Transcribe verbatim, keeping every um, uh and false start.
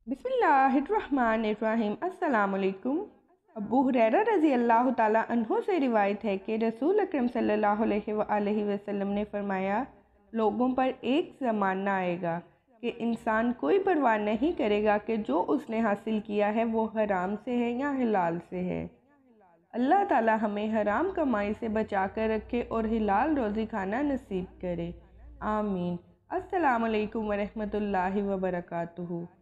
बिस्मिल्लाहिर्रहमानिर्रहीम। अस्सलाम वालेकुम। अबू हुरैरा रज़ी अल्लाह ताला अन्हो से रिवायत है कि रसूल अकरम सल्लल्लाहु अलैहि वसल्लम ने फरमाया, लोगों पर एक ज़माना आएगा कि इंसान कोई परवाह नहीं करेगा कि जो उसने हासिल किया है वो हराम से है या हिलाल से है। अल्लाह ताला हमें हराम कमाई से बचा कर रखे और हिलाल रोज़ी खाना नसीब करे। आमीन। अस्सलामु अलैकुम वरहमतुल्लाहि वबरकातुहू।